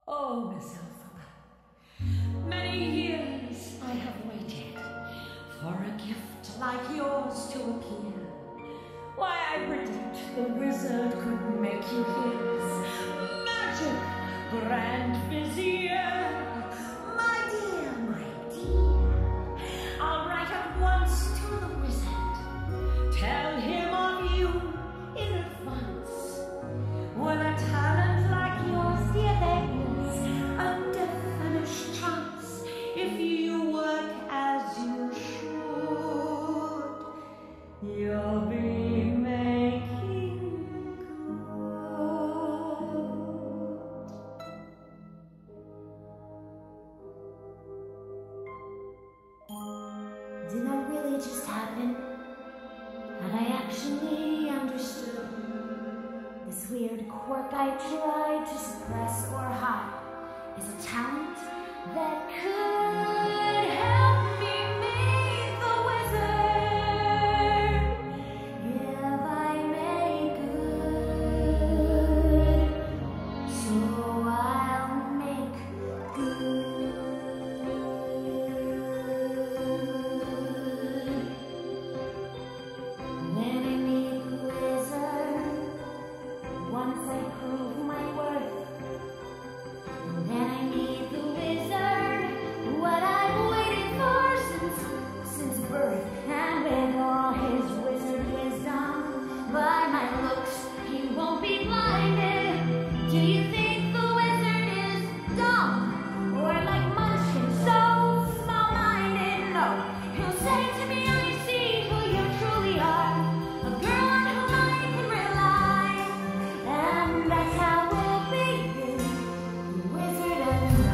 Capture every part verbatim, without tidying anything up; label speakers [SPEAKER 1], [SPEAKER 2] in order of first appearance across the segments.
[SPEAKER 1] Oh, Miss Elphaba, many years I have waited for a gift like yours to appear. Why, I predict the wizard could make you his magic grand vizier. My dear, my dear, I'll write at once to the wizard, tell him of you in advance. With a talent like yours, dear, there is a definite chance if you work as you should. You'll be making good.
[SPEAKER 2] Did that really just happen? Had I actually understood? This weird quirk I tried to suppress or hide is a talent that could help me meet the wizard if I make good. So I'll make good. Then I meet the wizard. Once I prove my worth, and then I meet the wizard, what I've waited for since, since birth. And with all his wizard wisdom, by my looks, he won't be blinded. Do you think the wizard is dumb, or like Munchkin, so small-minded? No, he'll say to me, I see who you truly are, a girl on whom I can rely. And that's how we'll begin, the wizard and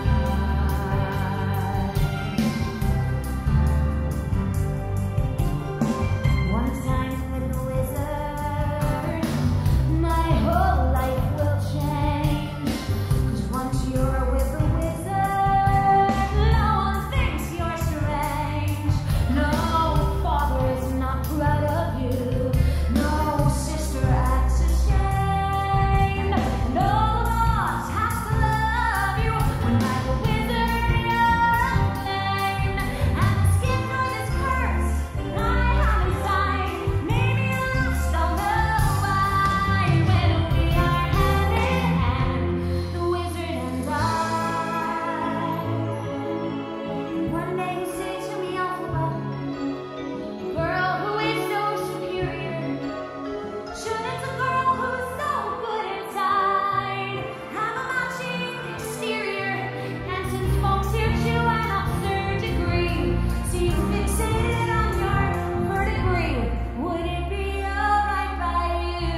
[SPEAKER 2] I. One time with the wizard, my whole life will change. 'Cause once you're with the wizard, no one thinks you're strange. No father is not proud of you. No sister acts ashamed. No boss has to love you. When by the wizard you're acclaimed. And the skin for this curse I have inside made me lost all the why. When we are hand in hand, the wizard and I. One day you say to me, Elphaba, girl who is so superior, shouldn't a girl who's so good inside have a matching exterior? And since folks here chew an absurd degree, see you fixated on your vertebrae, would it be alright by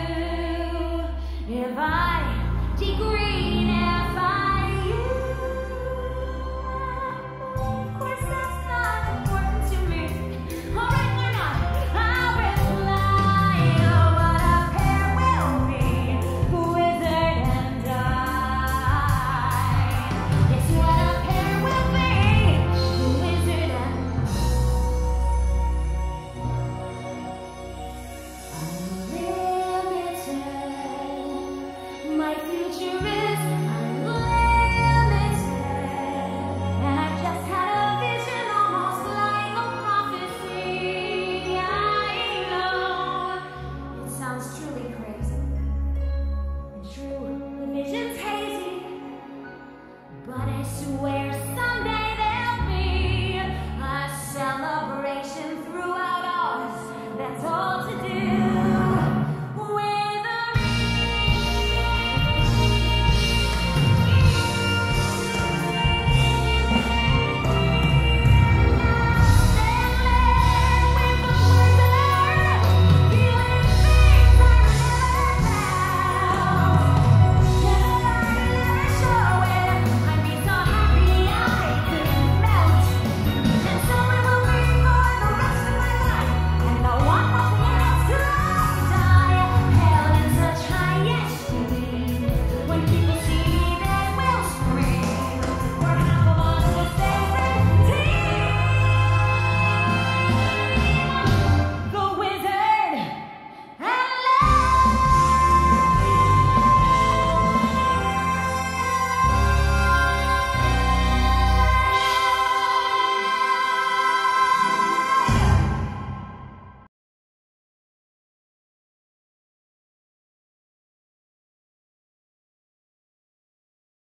[SPEAKER 2] you if I degreenify you? Of course that's not important to me. Alright, why not? I'll reply, oh, what a pair will be, the wizard and I. Yes, what a pair will be, the wizard and I. Unlimited, my future is